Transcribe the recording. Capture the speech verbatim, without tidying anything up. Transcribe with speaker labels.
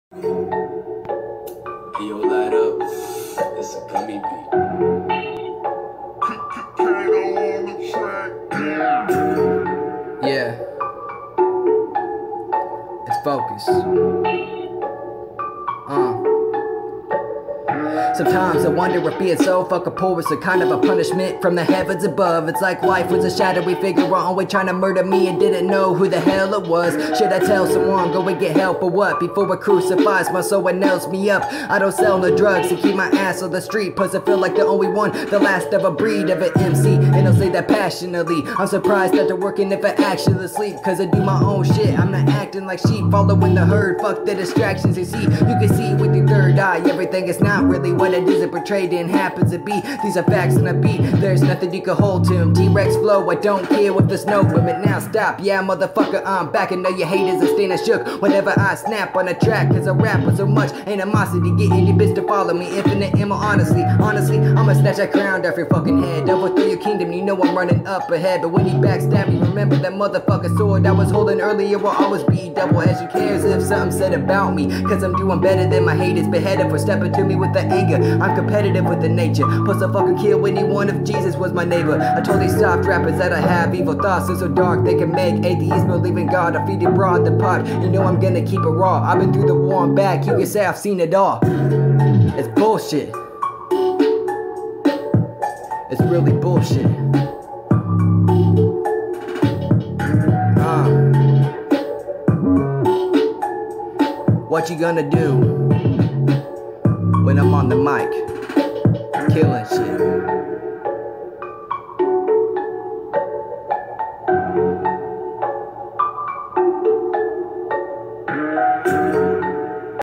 Speaker 1: Hey, yo, light up. It's a gummy beat.
Speaker 2: Yeah. It's focus. Uh. Sometimes I wonder if being so fucking poor is a kind of a punishment from the heavens above. It's like life was a shadowy figure always trying to murder me and didn't know who the hell it was. Should I tell someone, go and get help or what? Before it crucifies my soul and nails me up. I don't sell no drugs to keep my ass on the street, plus I feel like the only one, the last of a breed of an M C. And I'll say that passionately. I'm surprised that they're working if I actually sleep, cause I do my own shit. I'm not acting like sheep, following the herd. Fuck the distractions you see. You can see with your third eye, everything is not really what it is it portrayed and happens to be. These are facts and a beat. There's nothing you can hold to him. T-Rex flow, I don't care if there's no limit. Now stop, yeah motherfucker, I'm back. And know your haters are staying shook whenever I snap on a track, cause I rap with so much animosity. Get any bitch to follow me, infinite ammo. Honestly, honestly, I'ma snatch that crown off your fucking head. Overthrow your kingdom, you know I'm running up ahead. But when you backstab me, remember that motherfucking sword I was holding earlier will always be double-edged. Who cares if something said about me, cause I'm doing better than my haters. Beheaded for stepping to me with the anger. I'm competitive with the nature, plus I fucking kill anyone if Jesus was my neighbor. I told these soft rappers that I have evil thoughts so, so dark they can make atheists believe in God. I feed it broad the pot, you know I'm gonna keep it raw. I've been through the war and back, you can say I've seen it all. It's bullshit. It's really bullshit. Uh. What you gonna do when I'm on the mic, killing shit?